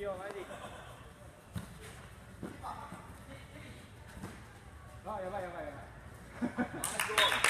よ前でいい。あ、やばいやばいやばい。